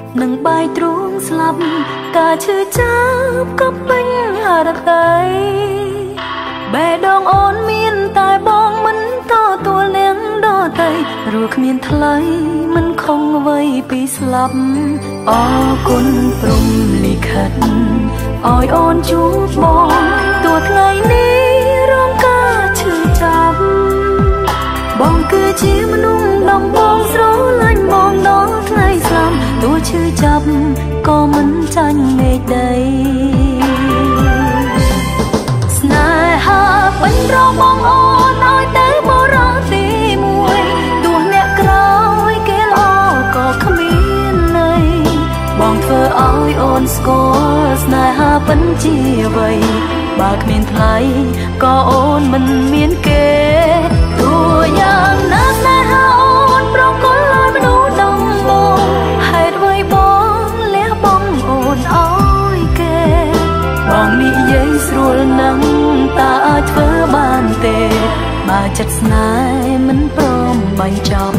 នឹងបាយទ្រូងស្លាប់ការឈឺចាប់ក៏ពេញហរតីបេះដូងអូនមានតែបងមិនតទួលនាងដតីព្រោះគ្មានថ្លៃមិនខំអ្វីពីស្លាប់អរគុណព្រំលិខិតឲ្យអូនជួបបងទោះថ្ងៃនេះរងការឈឺចាប់បងគឺជាមនុស្សដំបងស្រឡាញ់បងដល់ថ្ងៃស្លាប់ទោះឈឺចាប់ក៏មិនចាញ់មេឃដីស្នេហាមិនរងបងអូនឲ្យទៅបរិសុទ្ធទីមួយទោះអ្នកក្រោយគេល្អក៏គ្មានន័យបងធ្វើឲ្យអូនស្គាល់ស្នេហាពិតជាអ្វីបើគ្មានថ្លៃក៏អូនមិនមានគេទោះយ៉ាងណាស្នេហាអូនប្រកល់ឲ្យមនុស្សដំបងហេតុអ្វីបងលះបង់អូនឲ្យគេបងនិយាយស្រួលនឹងតើអាចធ្វើបានទេបើចិត្តស្នេហ៍មិនព្រមបាញ់ចាប់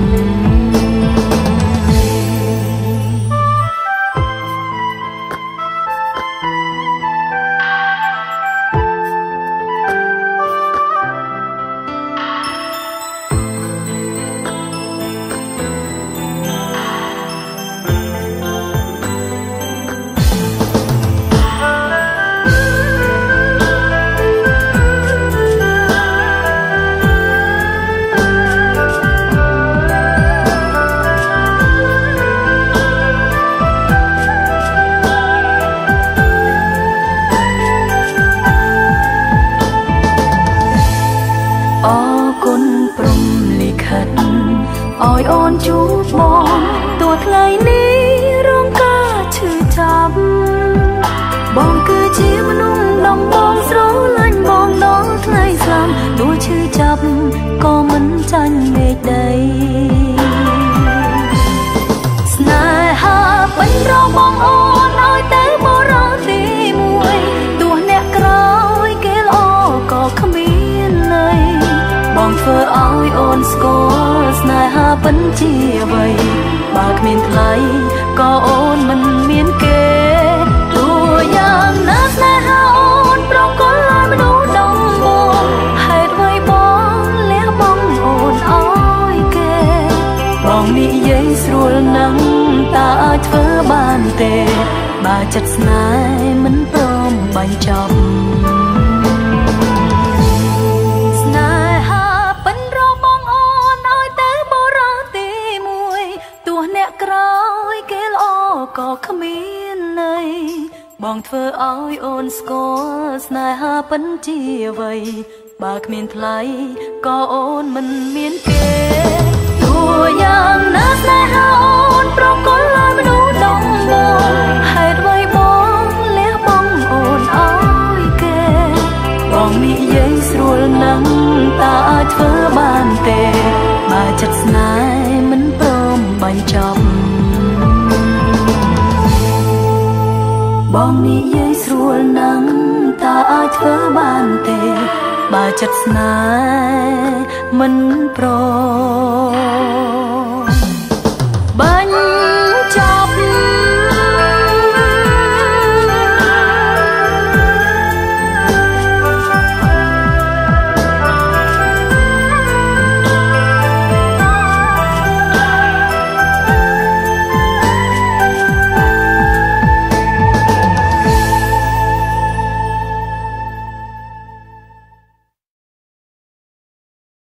អរគុណព្រំលិខិតឲ្យអូនជួបបងទោះថ្ងៃនេះរងការឈឺចាប់បងគឺជាមនុស្សដំបងស្រឡាញ់បងដល់ថ្ងៃស្លាប់ទោះឈឺចាប់ក៏មិនចាញ់មេឃដីស្នេហាមិនរងបងអូនឲ្យទៅបរិសុទ្ធទីមួយទោះអ្នកក្រោយគេល្អក៏គ្មានន័យបងធ្វើឲ្យអូនស្គាល់ស្នេហាពិតជាអ្វីបើគ្មានថ្លៃក៏អូនមិនមានគេទោះយ៉ាងណាស្នេហាអូនប្រកល់ឲ្យមនុស្សដំបងហេតុអ្វីបងលះបង់អូនឲ្យគេបងនិយាយស្រួលនឹងតើអាចធ្វើបានទេបើចិត្តស្នេហ៍មិនព្រមបាញ់ចាប់ក៏គ្មានន័យបងធ្វើឲ្យអូនស្គាល់ស្នេហាពិតជាអ្វីបើគ្មានថ្លៃក៏អូនមិនមានគេទោះយ៉ាងណាស្នេហាអូនប្រកល់ឲ្យមនុស្សដំបងហេតុអ្វីបងលះបង់អូនឲ្យគេបងនិយាយស្រួលនឹងតើអាចធ្វើបានទេបើចិត្តស្នេហ៍មិនព្រមបាញ់ចាប់បងនិយាយស្រួលណាស់តើអាចធ្វើបានទេបើចិត្តស្នេហ៍មិនព្រម